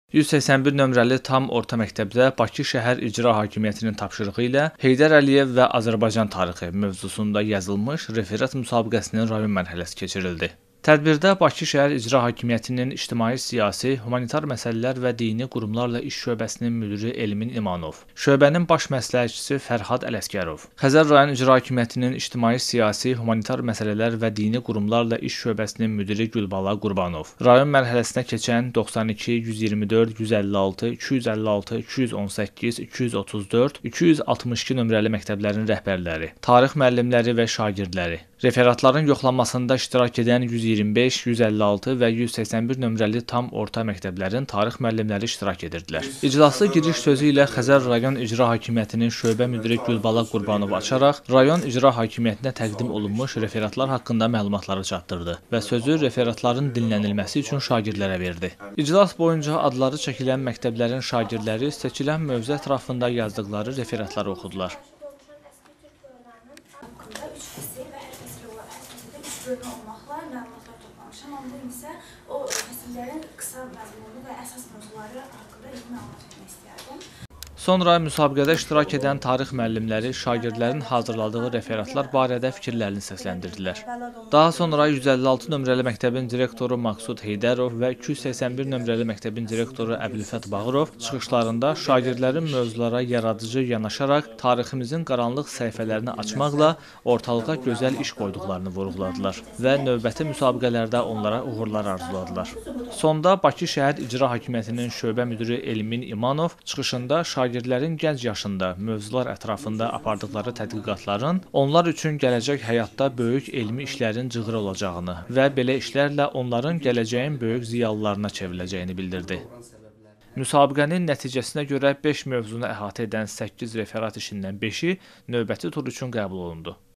181 nömrəli tam orta məktəbdə Bakı şəhər icra hakimiyyətinin tapşırığı ilə Heydər Əliyev və Azərbaycan tarixi mövzusunda yazılmış referat müsabiqəsinin rayon mərhələsi keçirildi. Tədbirdə Bakı şəhər icra hakimiyyətinin ictimai-siyasi, humanitar məsələlər və dini qurumlarla iş şöbəsinin müdiri Elmin İmanov, şöbənin baş məsləhətçisi Fərhad Ələsgərov, Xəzər rayon icra hakimiyyətinin ictimai-siyasi, humanitar məsələlər və dini qurumlarla iş şöbəsinin müdiri Gülbala Qurbanov, rayon mərhələsinə keçən 92, 124, 156, 256, 218, 234, 262 nömrəli məktəblərin rəhbərləri, tarix müəllimləri və şagirdləri, referatların yoxlanmasında iştirak edən 125, 156 və 181 nömrəli tam orta məktəblərin tarix müəllimləri iştirak edirdilər. İclasda giriş sözü ilə Xəzər rayon icra hakimiyyətinin şöbə müdiri Gülbala Qurbanov açaraq rayon icra hakimiyyətinə təqdim olunmuş referatlar haqqında məlumatları çatdırdı və sözü referatların dinlənilməsi üçün şagirdlərə verdi. İclas boyunca adları çəkilən məktəblərin şagirdləri seçilən mövzu ətrafında yazdıqları referatları oxudular. Bölmə olmaqla məlumatlar toplamışam, amma bu isə o fəsillərin qısa məzmunu və əsas mövzuları haqqında ilk məlumat vermək istəyərdim. Sonra müsabiqədə iştirak edən tarix müəllimləri şagirdlərin hazırladığı referatlar barədə fikirlərini səsləndirdilər. Daha sonra 156 nömrəli məktəbin direktoru Maqsud Heydərov və 281 nömrəli məktəbin direktoru Əbülfət Bağırov çıxışlarında şagirdlərin mövzulara yaradıcı yanaşaraq tariximizin qaranlıq səhifələrini açmaqla ortalığa gözəl iş qoyduqlarını vurğuladılar və növbəti müsabiqələrdə onlara uğurlar arzuladılar. Sonda Bakı şəhər icra hakimiyyətinin şöbə müdiri Elmin İmanov çıxışında şagirdlərin gənc yaşında mövzular ətrafında apardıqları tədqiqatların onlar üçün gələcək həyatda böyük elmi işlərin cığırı olacağını və belə işlərlə onların gələcəyin böyük ziyalılarına çevriləcəyini bildirdi. Müsabiqənin nəticəsinə görə 5 mövzunu əhatə edən 8 referat işindən 5-i növbəti tur üçün qəbul olundu.